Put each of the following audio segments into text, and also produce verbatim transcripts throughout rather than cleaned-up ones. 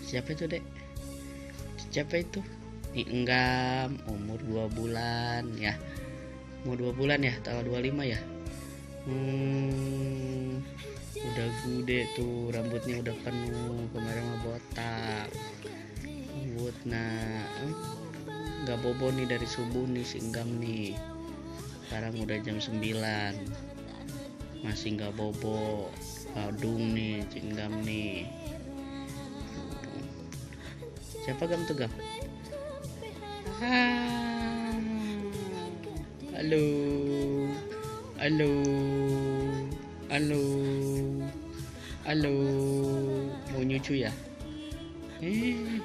Siapa itu dek? Siapa itu? Nih Enggam, umur dua bulan ya. Umur dua bulan ya, tanggal dua puluh lima ya. Hmm, udah gede tuh, rambutnya udah penuh, kemarin mah botak. Rambut nah, nggak bobo nih dari subuh nih si Enggam nih. Sekarang udah jam sembilan, masih nggak bobo. Badung nih si Enggam nih. Siapa Gam tuh Gam? Ah, halo, halo, halo, halo, mau nyucu ya? Eh,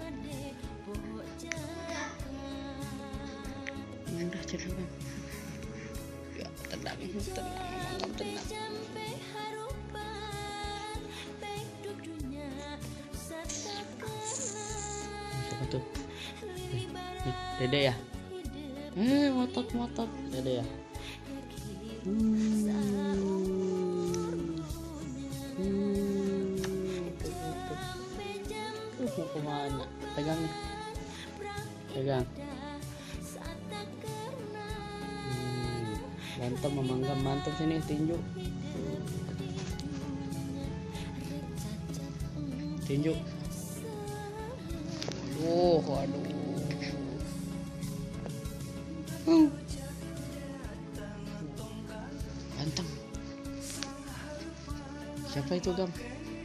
udah cerita Gam. Ya, tenang, tenang, tenang. Siapa tuh? Nih, Dede ya? Eh, motot-motot Dede ya? Hmm. Hmm. Tuh, mau kemana? Pegang nih. Pegang. Hmm. Mantap, memangga mantap sini tinju. Tinju. Aduh, aduh. Hmm. Ganteng. Siapa itu Gam?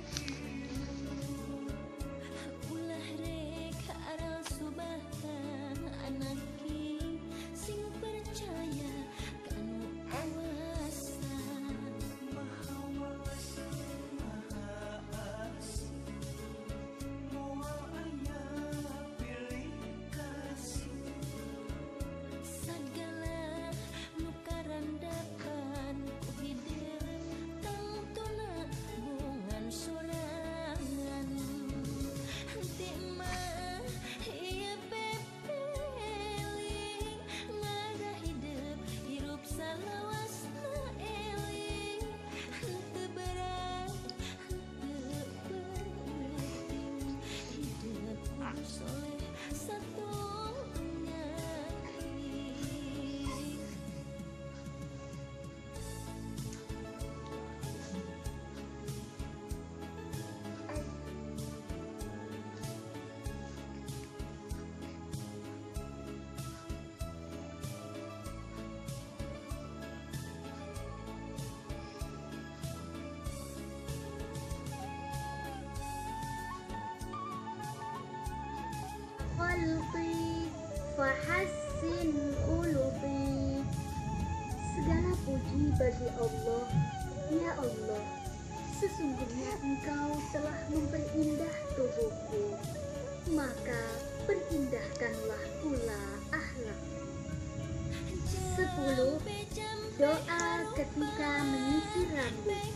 Khalqi fahassin khuluqi. Segala puji bagi Allah. Ya Allah, sesungguhnya Engkau telah memperindah tubuhku, maka perindahkanlah pula akhlak. Sepuluh. Doa ketika menyisir rambut.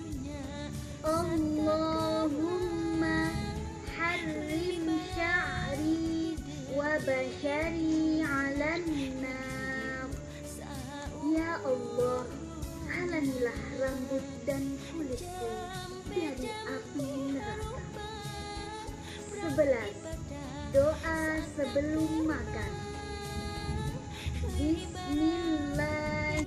Allahumma harrim sya'ri wa bashari 'alan nar. Ya Allah, halangilah rambut dan kulitku dari api neraka. Sebelas. Doa sebelum makan. Bismillah.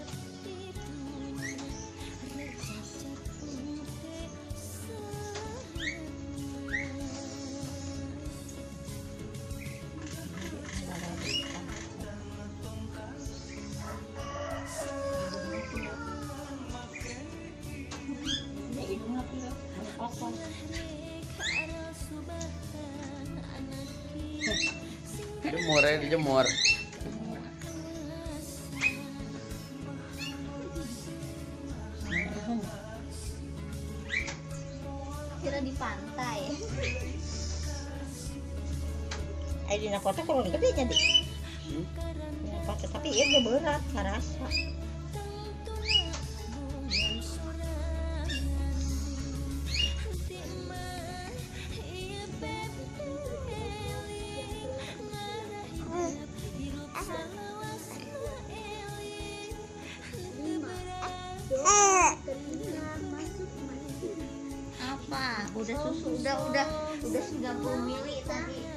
Jemur ya, dijemur. Kira di pantai. Ay di nakota ko rin gede jadi. Nakota tapi iya berat karasa. Lima. Doa ketika masuk masjid. Apa? udah susu udah udah udah sembilan puluh mili tadi.